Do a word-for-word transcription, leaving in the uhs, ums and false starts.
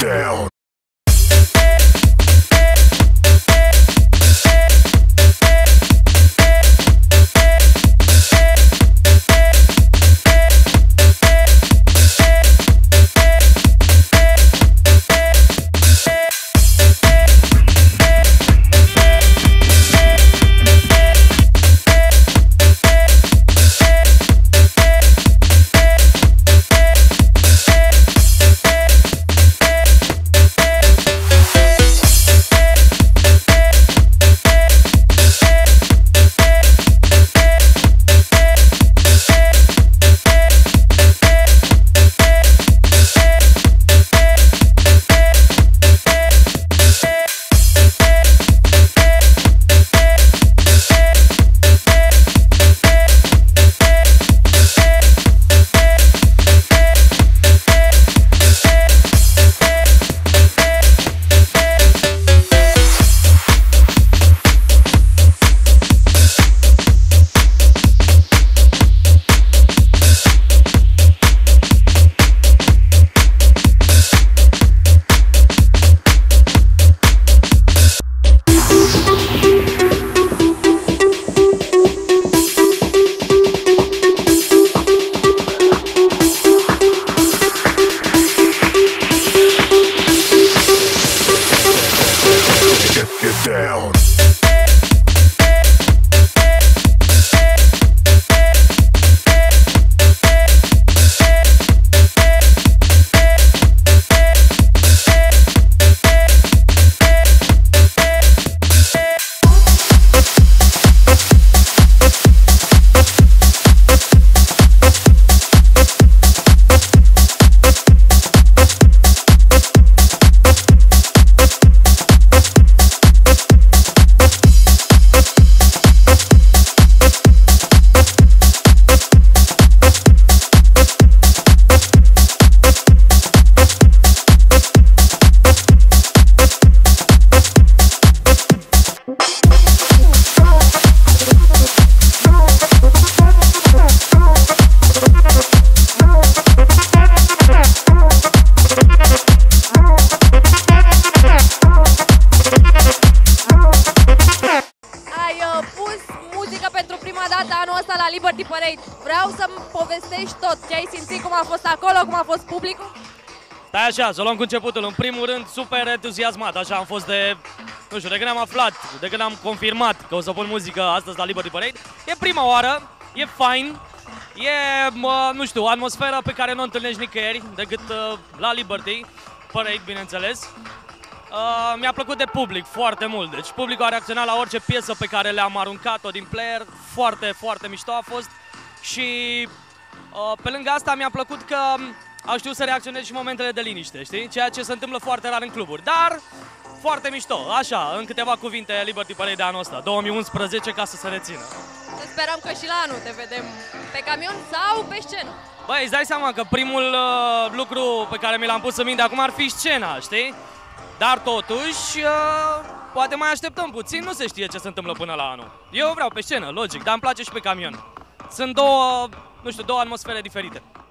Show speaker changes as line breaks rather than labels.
down. Get down.
Anul ăsta la Liberty Parade. Vreau să-mi povestești tot ce ai simțit, cum a fost acolo, cum a fost publicul.
Stai așa, să o luăm cu începutul. În primul rând, super entuziasmat. Așa am fost de, nu știu, de când am aflat, de când am confirmat că o să pun muzică astăzi la Liberty Parade. E prima oară, e fain, e, mă, nu știu, o atmosferă pe care nu o întâlnești nicăieri decât uh, la Liberty Parade, bineînțeles. Uh, Mi-a plăcut de public foarte mult, deci publicul a reacționat la orice piesă pe care le-am aruncat-o din player, foarte, foarte mișto a fost și uh, pe lângă asta mi-a plăcut că au știut să reacționeze și momentele de liniște, știi? Ceea ce se întâmplă foarte rar în cluburi, dar foarte mișto, așa, în câteva cuvinte Liberty Parade de anul ăsta, două mii unsprezece, ca să se rețină.
Să sperăm că și la anul te vedem pe camion sau pe scenă.
Băi, îți dai seama că primul uh, lucru pe care mi l-am pus în minte acum ar fi scena, știi? Dar totuși, uh, poate mai așteptăm puțin, nu se știe ce se întâmplă până la anul. Eu vreau pe scenă, logic, dar îmi place și pe camion. Sunt două, nu știu, două atmosfere diferite.